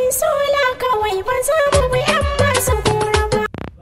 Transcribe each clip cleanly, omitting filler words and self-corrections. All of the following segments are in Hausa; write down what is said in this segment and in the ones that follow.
sola kawai ba za mu bi 'yan masu kura ba.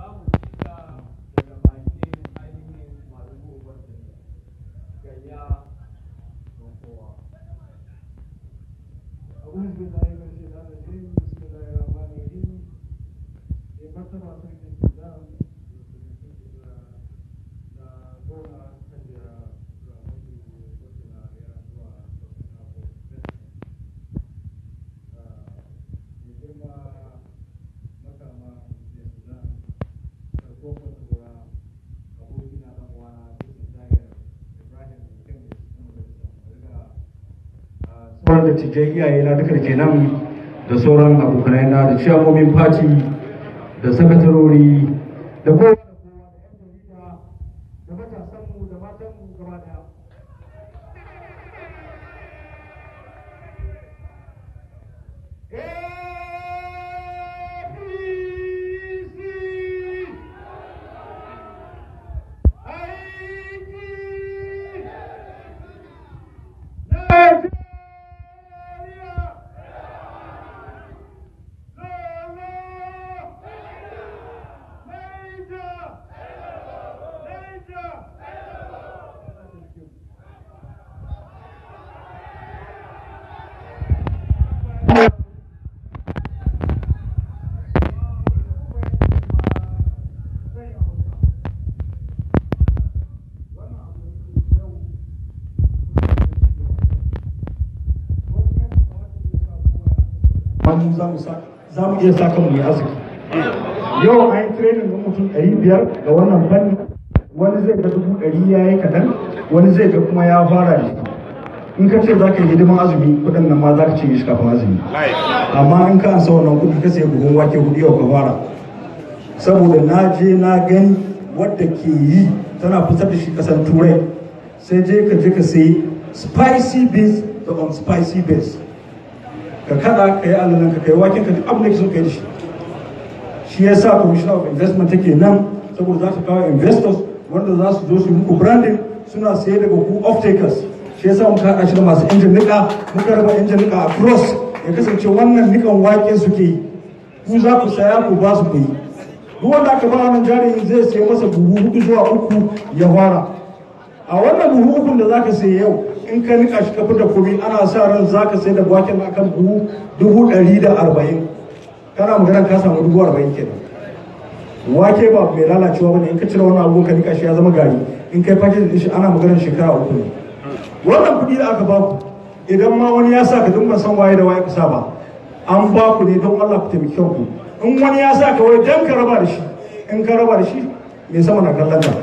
da tijai iyaye na duka da ke nan da sauran abokanai na da ciyamomin fati da sakatarori da kowa da matasanmu da matanmu gaba daya. za mu iya sa kanmu mai arziki. Yau an yi training na mutum 500 ga wannan fanni, wani zai ga 100 ya yi kaɗan, wani zai ga kuma ya fara ne. In ka ce za ka yi hidiman azumi kuɗin nan ma za ka ce shi kafin azumi. Amma in ka ansa wannan kuɗi ka sai buhun wake hudu yau ka fara. Saboda na je na gani wadda ke yi tana fitar da shi ƙasar Turai, sai je ka sai spicy beans da unspicy beans. Ka kada ka yi alalan ka kai waken ka duk abin da ke so ka yi da shi. Shi ya sa commissioner of investment take nan, saboda za ta kawo investors wanda za su zo su yi muku branding, suna saye daga ku off takers. Shi ya sa muka haɗa shi da masu injin nika, muka raba injin nika across, ya kasance wannan nikan wake suke yi, ku za ku saya ku ba su ku yi. Duk wanda aka ba wannan jari zai sayi masa buhu 4 zuwa 3 ya fara. A wannan buhu 3 da za ka sayi yau, in ka nika shi ka fita komai ana sa ran za ka sai da waken akan buhu 140. Kana magana ka samu 40 kenan. Wake ba mai lalacewa bane, in ka cire wannan abu ka nika shi ya zama gari, in kai package din shi ana maganar shekara 3 ne. Wannan kuɗi da aka ba ku, idan ma wani ya sa ka dinga san waye da waye ka sa ba, an ba ku ne don Allah ku taimake ku. In wani ya sa ka wai dan ka raba da shi, in ka raba da shi me sama na kallon ka.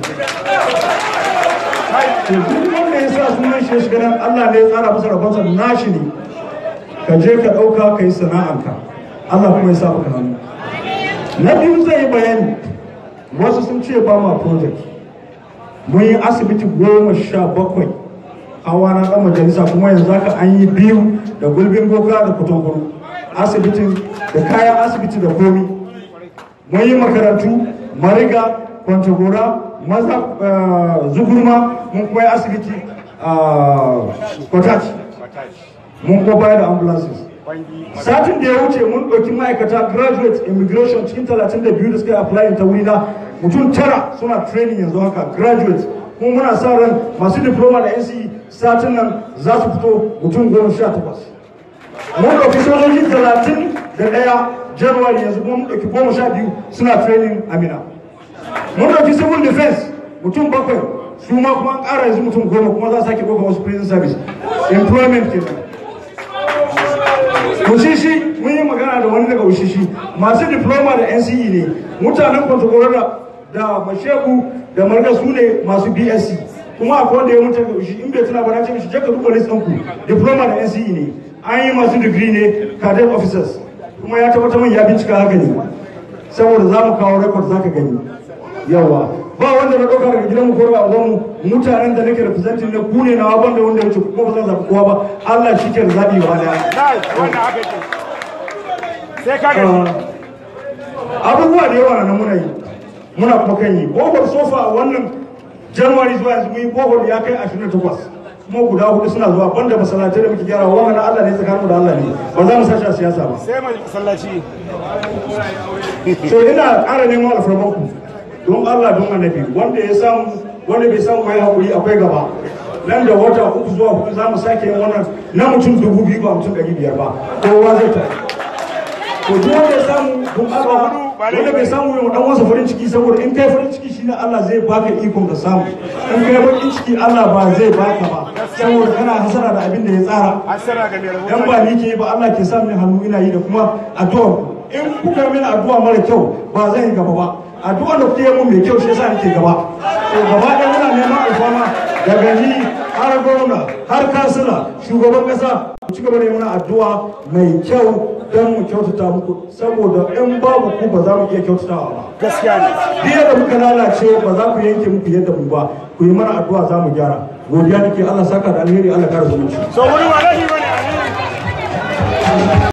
To duk wanda ya sa sunan shi shiga nan, Allah ne ya tsara masa rabonsa nashi ne. Ka je ka ɗauka ka yi sana'anka, Allah kuma ya sa maka hannu. Na biyu zai yi bayani, wasu sun ce ba ma project. Mun yi asibiti 17 hawa na ɗan majalisa, kuma yanzu haka an yi 2 da gulbin boka da Kontagora. Asibitin da kayan asibiti da komi. Mun yi makarantu, Mariga, Kontagora, maza Zugurma, mun kuma yi asibiti a Kotaci. Mun kuma bayar da ambulances. Satin da ya wuce mun ɗauki ma'aikata graduate immigration cikin 32 da suka yi applying ta wurina, mutum 9 suna training yanzu haka graduate. Kuma muna sa ran masu diploma da NCE satin nan za su fito mutum 18. Mun ɗauki sojoji 31 January yanzu, kuma mun ɗauki 12 suna training Amina. Mun ɗauki civil defense mutum 7, su ma kuma an ƙara yanzu mutum 10, kuma za a sake ɗauka wasu prison service employment kenan. Ushishi mun yi magana da wani daga Ushishi, masu diploma da NCE ne, mutanen Kontagora da Mashegu da Marga su ne masu BSc, kuma akwai wanda ya mutu daga Ushi, in bai tuna ba na ce mishi je ka duba list ɗinku, diploma da NCE ne, an yi masu degree ne cadet officers, kuma ya tabbatar min ya bincika haka ne, saboda za mu kawo record za ka gani. Yawa ba wanda na ɗauka daga gidan mu ko ba mu, mutanen da nake representing ne ku ne nawa, banda wanda ya ce kuma ba zan zaɓi kowa ba, Allah shi ke da zaɓi wa daya. Abubuwa da yawa na muna yi, muna kuma kan yi. Bohol sofa a wannan January zuwa yanzu mun yi bohol ya kai 28. kuma guda 4 suna zuwa banda masallatai da muke gyara wannan Allah ne tsakaninmu da Allah ne ba za mu sashi a siyasa ba sai masallaci so ina ƙara neman alfarmanku don Allah don annabi wanda ya samu wanda bai samu mai hakuri akwai gaba nan da wata 3 zuwa 4 za mu sake yin wannan na mutum 2000 ba mutum 500 ba kowa zai ta ko duk wanda ya samu don Allah wanda bai samu yin dan wasa farin ciki saboda in kai farin ciki shine Allah zai baka ikon ka samu in kai bakin ciki Allah ba zai baka ba saboda kana hasara da abin da ya tsara hasara ga mai dan ba ni ke ba Allah ke sa min hannu ina yi da kuma addu'a in kuka mini addu'a mara kyau ba zan yi gaba ba addu'a da kuke mun mai kyau shi yasa nake gaba to gaba ɗaya muna neman alfama daga ni har gwamna har kansila shugaban kasa ku ci gaba da muna addu'a mai kyau don mu kyautata muku saboda in babu ku ba za mu iya kyautatawa ba gaskiya ne biya da muka lalace ba za ku yanke muku yadda mu ba ku yi mana addu'a za mu gyara godiya nake Allah saka da alheri Allah kara zumunci so wani wa